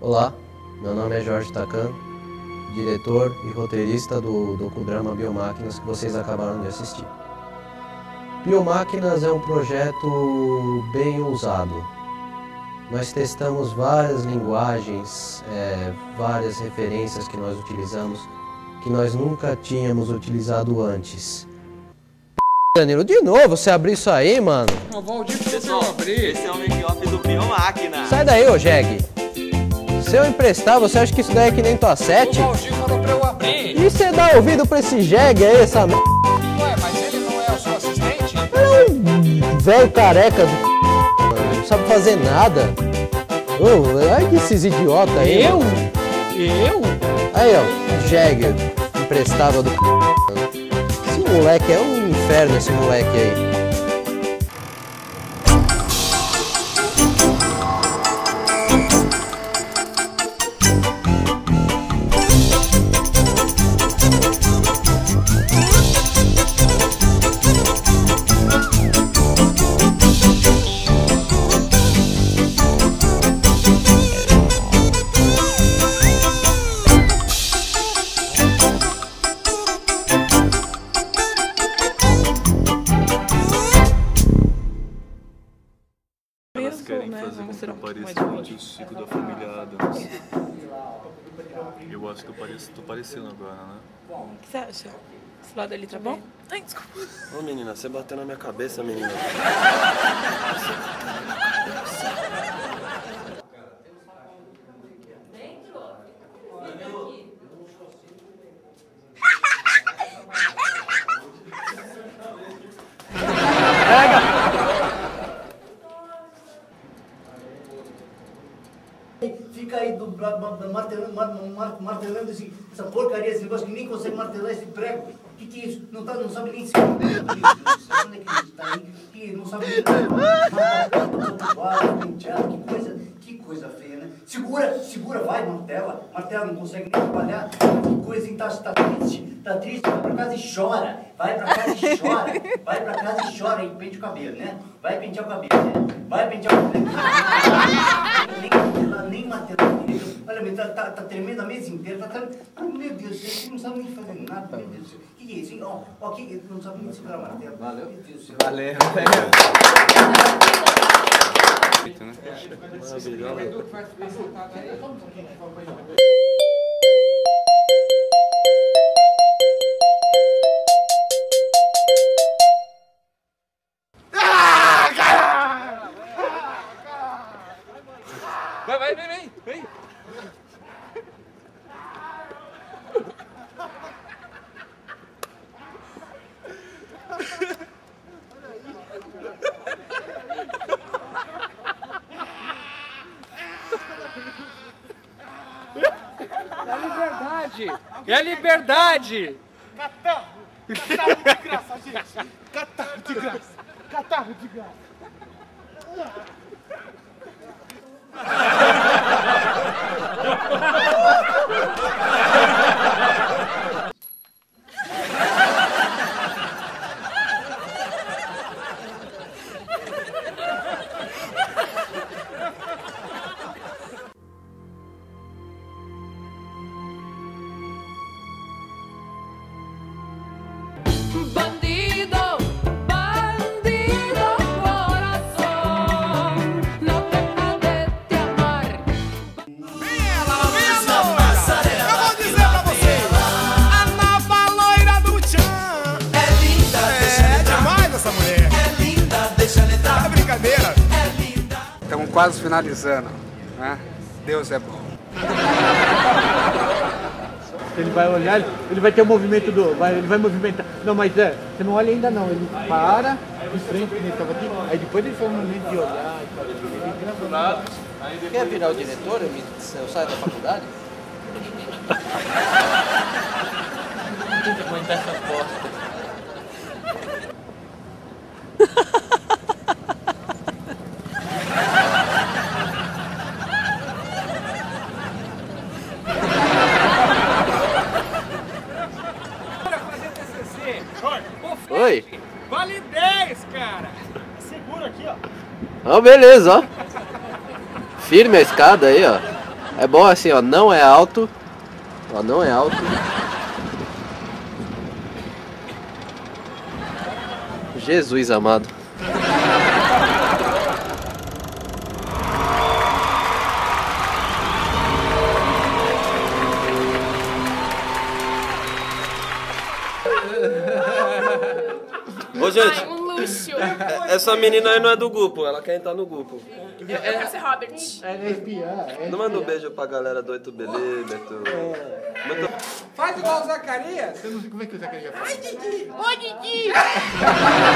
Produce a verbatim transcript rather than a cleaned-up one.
Olá, meu nome é Jorge Takan, diretor e roteirista do docudrama Biomáquinas que vocês acabaram de assistir. Biomáquinas é um projeto bem ousado. Nós testamos várias linguagens, é, várias referências que nós utilizamos, que nós nunca tínhamos utilizado antes. Danilo, de novo, você abriu isso aí, mano? O Valdir falou que eu abri. Esse é o make-off do Biomáquina. Sai daí, ô Jeg. Se eu emprestar, você acha que isso daí é que nem tua sete? O Valdir falou pra eu abrir. E você dá ouvido pra esse Jeg aí, essa m... Ué, mas ele não é o seu assistente? É um velho careca do c... não sabe fazer nada. Oh, ai que esses idiotas aí. Eu? Mano. Eu? Aí, ó, Jeg, emprestável do c... Esse moleque é um inferno, esse moleque aí. Querem fazer com que eu pareça um tio Chico da família Adams. Eu acho que eu pareço, tô parecendo agora, né? O que você acha? Esse lado ali tá bom? Ai, desculpa. Ô menina, você bateu na minha cabeça, menina. Fica aí do, martelando, martelando esse, essa porcaria, esse negócio que nem consegue martelar esse prego. O que, que é isso? Não, tá, não sabe nem se onde é que está aí. Que não sabe nem que coisa, que coisa feia, né? Segura, segura, vai, martela. Martela não consegue nem trabalhar. Que coisa, hein? Tá, tá triste, tá triste, vai pra casa e chora. Vai pra casa e chora. Vai pra casa e chora e pente o cabelo, né? Vai pentear o cabelo, né? Vai pentear o cabelo. Nem, nem martelando direito. Olha, tá, tá, tá tremendo a mesa inteira. Tá, tá, ah, meu Deus, você não sabe nem fazer nada, meu Deus do céu. O que, que é isso, hein? Ó, ó, que não sabe nem segurar a martela. Valeu. Meu Deus do céu. Valeu. Vai, vai, vem, vem, vem. É a liberdade! É a liberdade! Catarro! Catarro de graça, gente! Catarro de graça! Catarro de graça! Bandido, bandido, corazón, no deja de te amar. Vem ela, vem ela! Eu vou dizer pra vocês! A nova loira do Tchan! É linda, É demais essa mulher! é linda, deixa ela entrar. É brincadeira! É linda. Estamos quase finalizando, né? Deus é bom. Ele vai olhar, ele vai ter o movimento do. Vai, ele vai movimentar. Não, mas é, você não olha ainda não. Ele para de frente, que ele estava aqui, aí depois ele faz um momento de olhar e tal. Ele grava. Quer virar o diretor? Eu, me, eu saio da faculdade? Não tem que aguentar essa bosta. Oi. Vale dez, cara! Segura aqui, ó. Ó, beleza, ó. Firme a escada aí, ó. É bom assim, ó, não é alto. Ó, não é alto. Jesus amado. Ô, gente, Ai, um luxo. essa menina aí não é do grupo, ela quer entrar no grupo. Eu quero ser Robert. É espiã. Não manda um beijo pra galera do oito Belê, Beto. Manda... Faz igual o Zacarias. Eu não sei como é que o Zacarias faz. Ô, Didi!